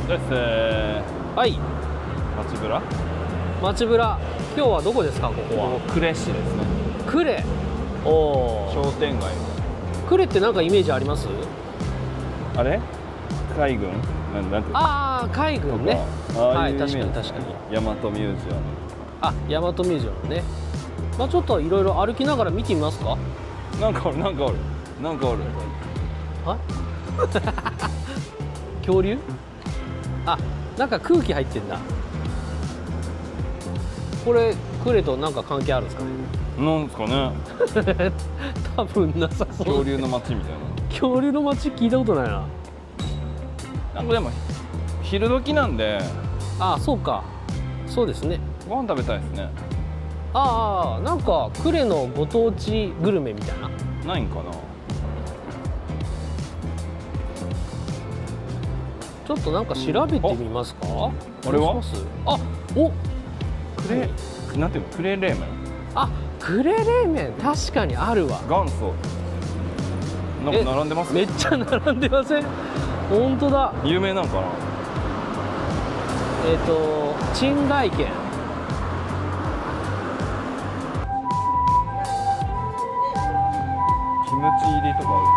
です。 はい。 街ブラ。 街ブラ。今日はどこですか、ここは。 呉市ですね。 呉。おお。 商店街。 呉ってなんかイメージあります？ あれ？海軍？なんて。 ああ、海軍ね。はい、確かに確かに。 大和ミュージアム。 あ、大和ミュージアムね。まあちょっといろいろ歩きながら見てみますか。 なんかおる。 あ？恐竜？あ、なんか空気入ってんだ。これ呉となんか関係あるんですかね。 なんですかね。 多分なさそう。 恐竜の街みたいな。 恐竜の街聞いたことないな。 なんかでも昼時なんで。 ああ、そうか。そうですね。 ご飯食べたいですね。 ああ、なんか呉のご当地グルメみたいな。 ないんかな。 ちょっとなんか調べてみますか。 あれは？ あ、お、 呉、なんていうの？呉冷麺。 あ、呉冷麺確かにあるわ。 元祖。なんか並んでます？ めっちゃ並んでません？本当だ。 有名なんかな。 珍来軒。 キムチ入りとかある。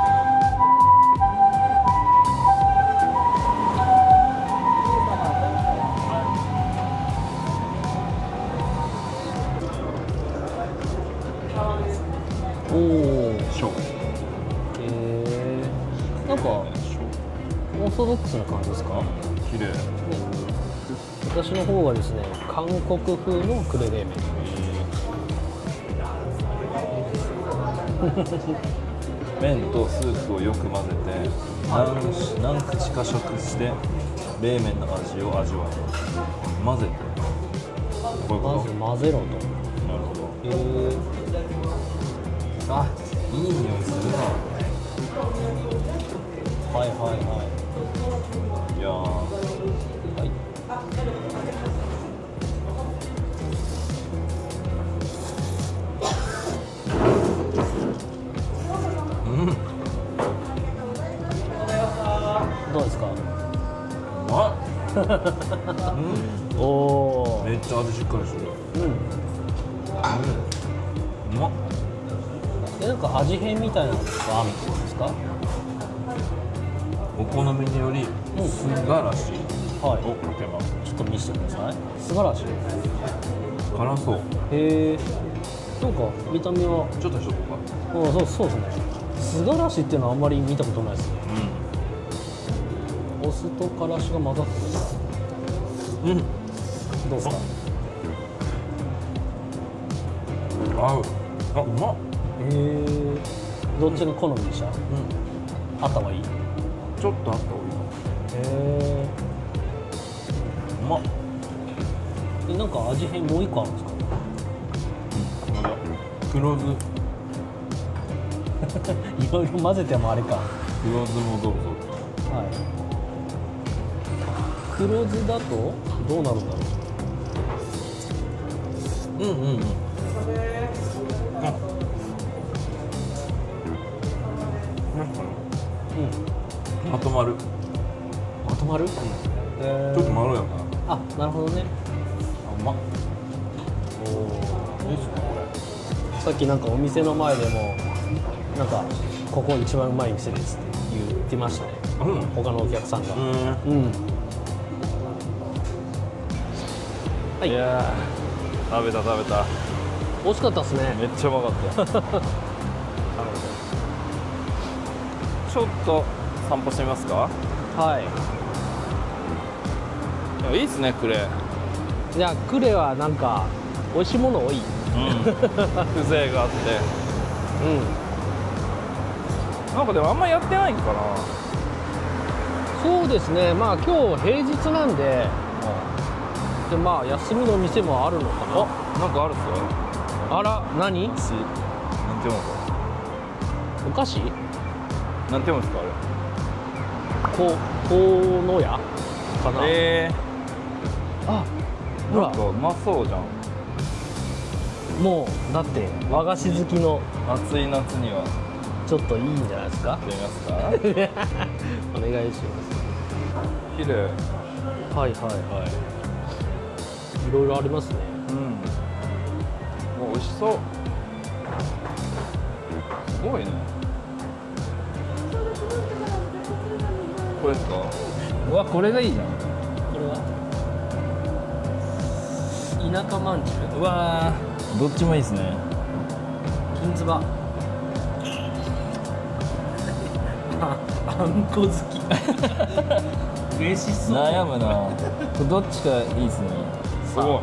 おお。 ショー。 なんかオーソドックスな感じですか。 綺麗。 私の方がですね、韓国風の呉冷麺。 麺とスープをよく混ぜて何口か食して冷麺の味を味わう。混ぜてこういうこと。 まず混ぜろと。 なるほど。 あ、 いい匂いするな。 はいはいはい。 いやー、 はい。どうですか。 うまい。 おお。 めっちゃ味しっかりしてる。うまっ。 なんか味変みたいなのがあるんですか。 お好みによりすがらしはい。 をかけます。 ちょっと見せてください。素晴らしい。 辛そう。 へえ。なんか見た目は。 ちょっとしょっぱ。 そうですね。素晴らしいっていうのはあんまり見たことないですね。お酢とからしが混ざってる。どうですか。 合う。あ、うまっ。 どっちが好みでした。あった方がいい。 ちょっとあった方がいいかも。うまっ。 なんか味変もう一個あるんですか。 黒酢。 いろいろ混ぜてもあれか。 黒酢もどうぞ。 はい。黒酢だとどうなるんだろう。 まとまる。 まとまる。 ちょっとまろやかな。 あ、なるほどね。 うまっ。 いいっすね、これ。さっきなんかお店の前でもなんかここ一番うまい店ですって言ってましたね。他のお客さんが。はい。 いやー、食べた。 美味しかったですね。 めっちゃうまかった。ちょっと散歩してみますか。 はい。 いいっすね、呉。 いや、呉はなんか美味しいもの多い。 風情があって。なんかでもあんまやってないんかな。 そうですね。まあ今日平日なんで、でまあ休みの店もあるのかな。 なんかあるっすよ。 あら、何？ なんて読むか。 お菓子？ なんて読むんですかあれ。 このやかな。あ、ほら。 なんかうまそうじゃん。 もうだって和菓子好きの暑い夏にはちょっといいんじゃないですか。 やってみますか。 お願いします。 綺麗。 はいはいはいいろいろありますね。 もう美味しそう。すごいね。これですか。うわ、これがいいじゃん。 これは田舎まんじゅう、 うわー、どっちもいいですね。 金つばあんこ好き嬉しそう。 悩むな。どっちかいいですね。すごい。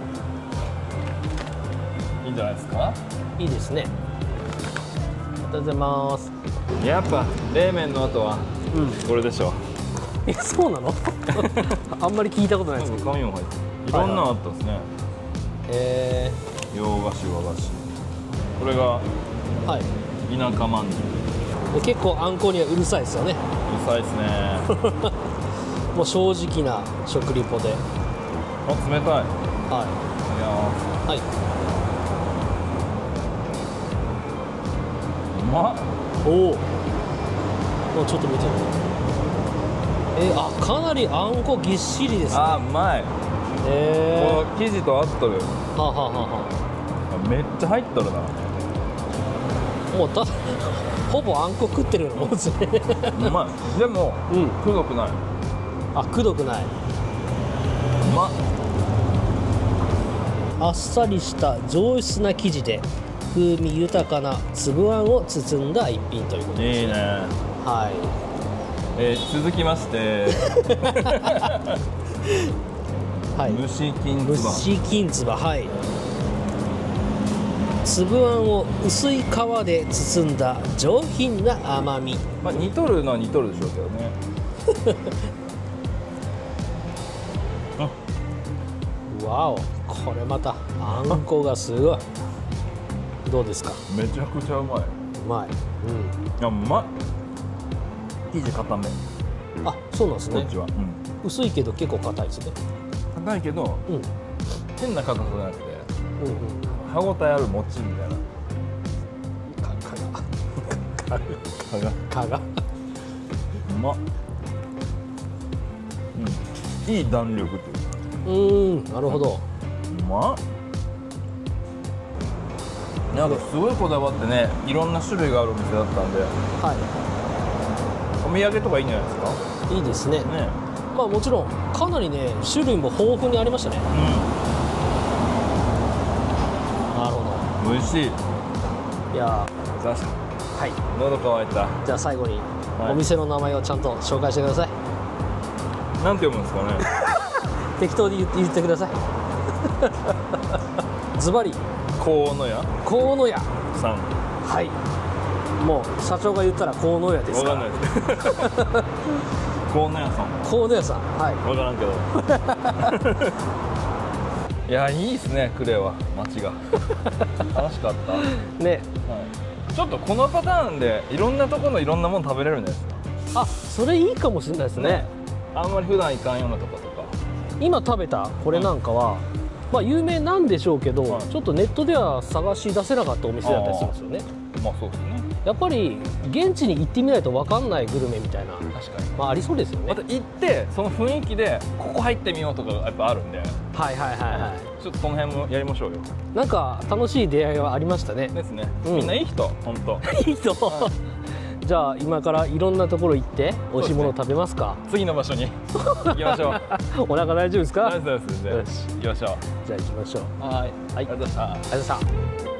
いいんじゃないですか。 いいですね。ありがとうございます。 やっぱ冷麺の後はこれでしょ。 え、そうなのあんまり聞いたことないですけど。 紙も入ってる。いろんなのあったんですね。洋菓子和菓子。これがはい田舎まんじゅう。 結構あんこにはうるさいですよね。 うるさいですね。 もう正直な食リポで。 あ、冷たい。 はいはい。 うまっ。 おお。ちょっと見てみよう。あ、かなりあんこぎっしりですね。 あ、うまい。この生地と合っとる。 はあ、はあはあはめっちゃ入っとるな。 あ、もうほぼあんこ食ってるようなもんですね。 うまい。でも、くどくない。 あ、くどくない。 うまっ。 あっさりした上質な生地で風味豊かな粒あんを包んだ一品ということです。 いいね。 はい。 続きましてはい、 蒸し金つば。 蒸し金つば、はい。粒あんを薄い皮で包んだ上品な甘み。 まあ似とるのは似とるでしょうけどね。 わお、これまたあんこがすごい。どうですか。 めちゃくちゃうまい。 うまい。 いや、うまい。生地固め。 あ、そうなんですね。 こっちは。 薄いけど結構硬いですね。 硬いけど、変な硬さじゃなくて、歯ごたえある餅みたいな。 蚊が。 うまっ。いい弾力っていうか。 なるほど。 うまっ。なんかすごいこだわってね、いろんな種類があるお店だったんで、 はお土産とかいいんじゃないですか。 い。いいですね。 ね。 まあもちろんかなりね種類も豊富にありましたね。なるほど。 美味しい。 いやさあ、 はい。 喉乾いた。 じゃあ最後にはいお店の名前をちゃんと紹介してください。 なんて読むんですかね。 適当に言ってください。ズバリ河野屋河野屋さん。 はい。もう社長が言ったら河野屋ですか。 わからんないです。河野屋さん。 河野屋さん、はい。 わからんけど。いや、いいですね、クレは街が。楽しかった。 ね。 ちょっとこのパターンでいろんなところのいろんなもの食べれるんじゃないですか。 あ、それいいかもしれないですね。 あんまり普段行かんようなとことか。 今食べたこれなんかは、まあ有名なんでしょうけど、 はいちょっとネットでは探し出せなかったお店だったりするんですよね。 まあそうですね。 やっぱり現地に行ってみないと分かんないグルメみたいな、 確かに。 まあありそうですよね。 また行ってその雰囲気でここ入ってみようとかがやっぱあるんで、 はいはいはいはちょっとその辺もやりましょうよ。 い。なんか楽しい出会いはありましたね。 ですね。 うんみんないい人、本当。 いいと。じゃあ今からいろんなところ行って美味しいものを食べますか。 次の場所に行きましょう。 お腹大丈夫ですか。 ナイスです。 よし行きましょう。 じゃあ行きましょう。 はい。 はいありがとうございました。 ありがとうございました。